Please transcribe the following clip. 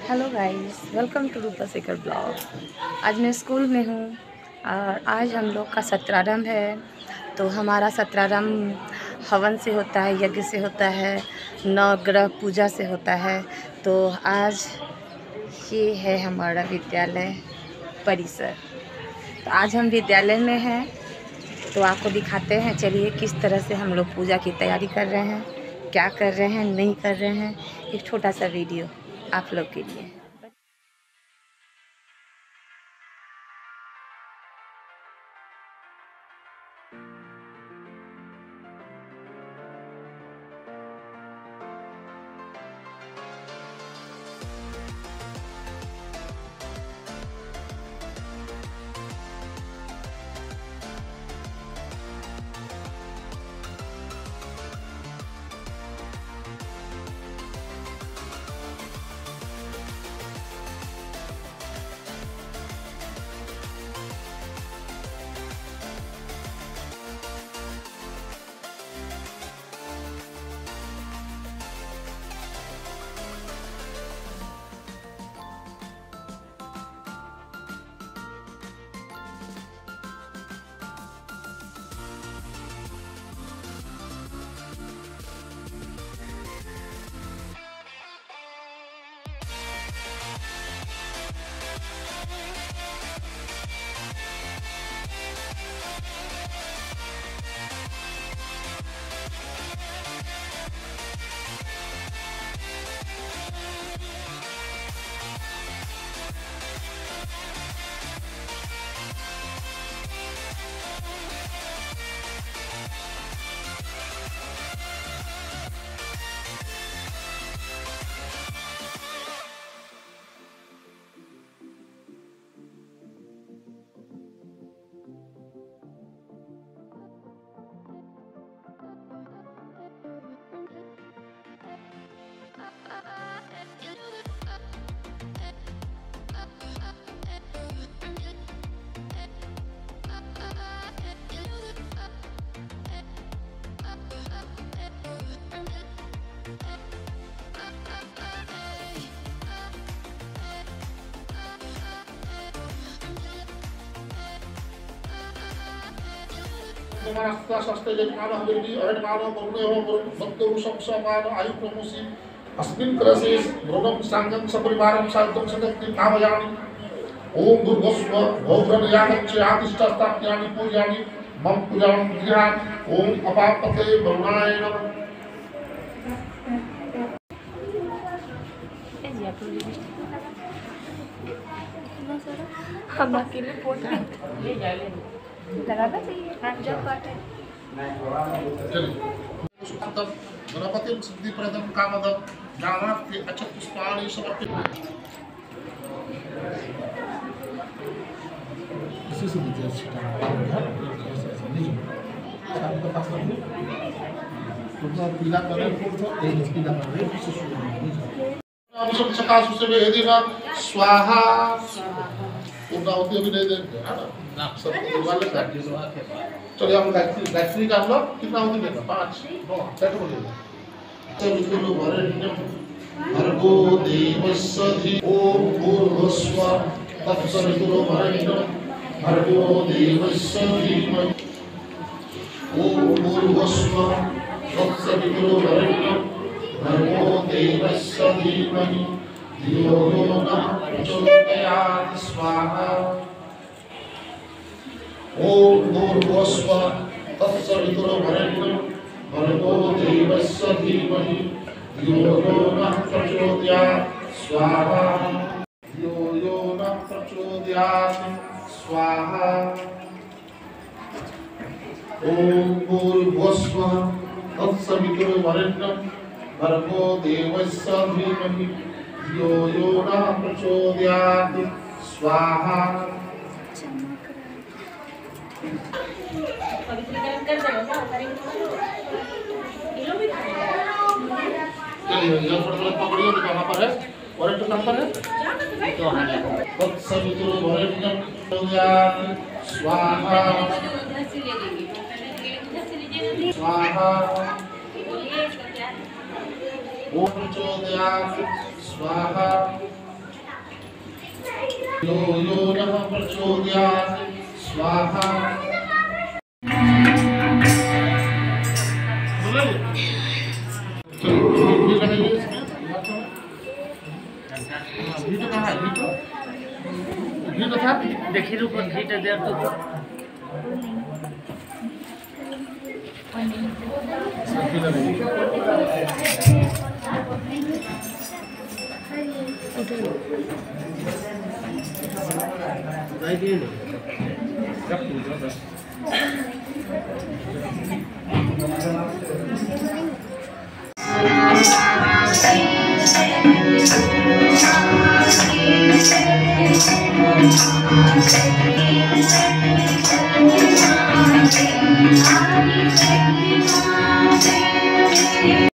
Hello guys, welcome to Rupa Shekhar blog. आज मैं school में हूँ और आज हम लोग का सत्रारंभ है। तो हमारा सत्रारंभ हवन से होता है, यज्ञ से होता है, नवग्रह पूजा से होता है। तो आज ये है हमारा विद्यालय परिसर। तो आज हम विद्यालय में हैं, तो आपको दिखाते हैं। चलिए किस तरह से हम लोग पूजा की तैयारी कर रहे हैं, क्या कर रहे हैं, नहीं कर रहे हैं। एक छोटा सा वीडियो आप लोग के लिए। अस्मिन् कलशे भ्रूणं साङ्गं सपरिवारं साधुं सदक्ति भावयामि। ओम भूर्भुवस्सुवः भौभ्रमयागच्छातिष्ठस्थाप्यामि पूजयामि मम पूजां गृहात्। ओम अपापते वरुणाय नमः। हम अकेले फोटो ले जाए लगाना चाहिए। जब बात है गणपतिं सिद्धिप्रदं कामदं ज्ञानार्थे अक्षतपुष्पाणि समर्पयामि। इसी से मुझे पीला कलर पीला कलर स्वाहा पूर्णाहुति अभी नहीं देंगे है ना, सब वाले चलिए हम गायत्री का हम लोग कितना होती देगा 5 9 कैसे बोलेगा। चलो वरेण्यम भर्गो देवस्य धी ओम भूर्भुवस्सुवः तत्सवितुर्वरेण्यम भर्गो देवस्य धीमहि ओम भूर्भुवस्सुवः तत्सवितुर्वरेण्यम भर्गो देवस्य धीमहि धियो यो नः प्रचोदयात् स्वाहा। ओम भूर्भुवस्सुवः तत्सवितुर्वरेण्यं भर्गो देवस्य धीमहि धियो यो नः प्रचोदयात् स्वाहा। धियो यो नः प्रचोदयात् स्वाहा। ओम भूर्भुवस्सुवः तत्सवितुर्वरेण्यं भर्गो देवस्य धीमहि धियो यो नः प्रचोदयात् स्वाहा। चलिए ये फोटो पकड़िए तो कहाँ पर है और एक नंबर है तो तत्सवितुर्वरेण्यं स्वाहा स्वाहा। ओम प्रचोदयात् स्वाहा। यो यो नमः प्रचोदयात् स्वाहा। घी तो कहाँ है? घी तो था। देखिए ऊपर घी तो दे दो। Thank you.